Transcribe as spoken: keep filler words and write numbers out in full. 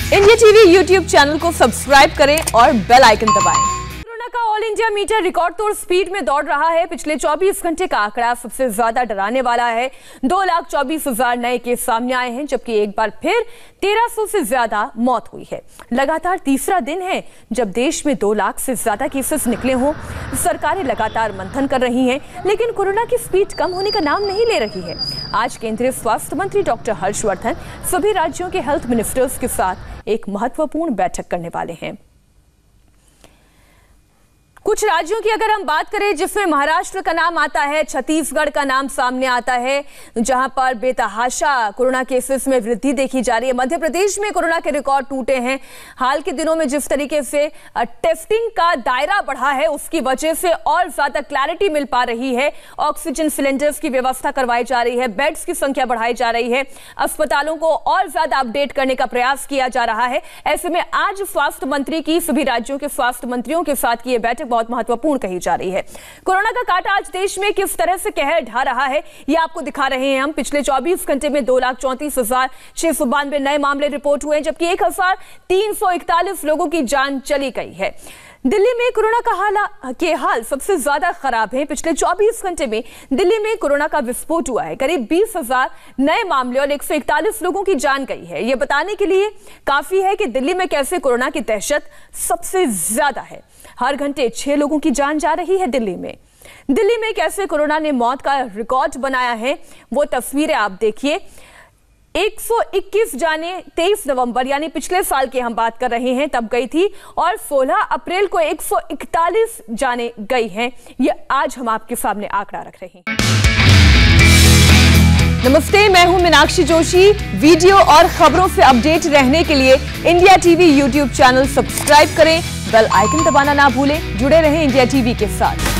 India TV YouTube channel को subscribe करें और बेल आइकन दबाएं। कोरोना का ऑल इंडिया मीटर रिकॉर्ड तोड़ स्पीड में दौड़ रहा है। पिछले चौबीस घंटे का आंकड़ा सबसे ज्यादा डराने वाला है। दो लाख चौबीस हजार नए केस सामने आए हैं, जबकि एक बार फिर तेरह सौ से ज्यादा मौत हुई है। लगातार तीसरा दिन है जब देश में दो लाख से ज्यादा केसेस निकले हों। सरकारें लगातार मंथन कर रही हैं, लेकिन कोरोना की स्पीड कम होने का नाम नहीं ले रही है। आज केंद्रीय स्वास्थ्य मंत्री डॉक्टर हर्षवर्धन सभी राज्यों के हेल्थ मिनिस्टर्स के साथ एक महत्वपूर्ण बैठक करने वाले हैं। कुछ राज्यों की अगर हम बात करें जिसमें महाराष्ट्र का नाम आता है, छत्तीसगढ़ का नाम सामने आता है, जहां पर बेतहाशा कोरोना केसेस में वृद्धि देखी जा रही है। मध्य प्रदेश में कोरोना के रिकॉर्ड टूटे हैं। हाल के दिनों में जिस तरीके से टेस्टिंग का दायरा बढ़ा है, उसकी वजह से और ज्यादा क्लैरिटी मिल पा रही है। ऑक्सीजन सिलेंडर्स की व्यवस्था करवाई जा रही है, बेड्स की संख्या बढ़ाई जा रही है, अस्पतालों को और ज्यादा अपडेट करने का प्रयास किया जा रहा है। ऐसे में आज स्वास्थ्य मंत्री की सभी राज्यों के स्वास्थ्य मंत्रियों के साथ की यह बैठक बहुत महत्वपूर्ण कही जा रही है। कोरोना का कांटा आज देश में किस तरह से कहर ढा रहा है, यह आपको दिखा रहे हैं हम। पिछले चौबीस घंटे में दो लाख चौंतीस हजार छह सौ बानवे नए मामले रिपोर्ट हुए, जबकि एक हजार तीन सौ इकतालीस लोगों की जान चली गई है। दिल्ली में कोरोना का हाल के हाल सबसे ज्यादा खराब है। पिछले चौबीस घंटे में दिल्ली में कोरोना का विस्फोट हुआ है। करीब बीस हजार नए मामले और एक सौ इकतालीस लोगों की जान गई है। यह बताने के लिए काफी है कि दिल्ली में कैसे कोरोना की दहशत सबसे ज्यादा है। हर घंटे छह लोगों की जान जा रही है दिल्ली में। दिल्ली में कैसे कोरोना ने मौत का रिकॉर्ड बनाया है, वो तस्वीरें आप देखिए। एक सौ इक्कीस जाने तेईस नवंबर यानी पिछले साल की हम बात कर रहे हैं, तब गई थी, और सोलह अप्रैल को एक सौ इकतालीस जाने गई हैं। ये आज हम आपके सामने आंकड़ा रख रहे हैं। नमस्ते, मैं हूं मीनाक्षी जोशी। वीडियो और खबरों से अपडेट रहने के लिए India TV YouTube channel subscribe करें, बेल आइकन दबाना ना भूलें। जुड़े रहें इंडिया टीवी के साथ।